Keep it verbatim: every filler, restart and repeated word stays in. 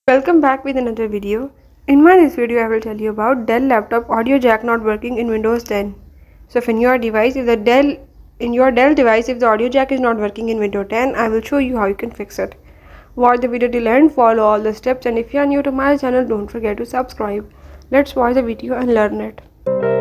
Welcome back with another video. In my this video I will tell you about Dell laptop audio jack not working in Windows ten. So if in your device if the Dell in your Dell device if the audio jack is not working in Windows ten, I will show you how you can fix it. Watch the video till end, follow all the steps, and if you are new to my channel, don't forget to subscribe. Let's watch the video and learn it.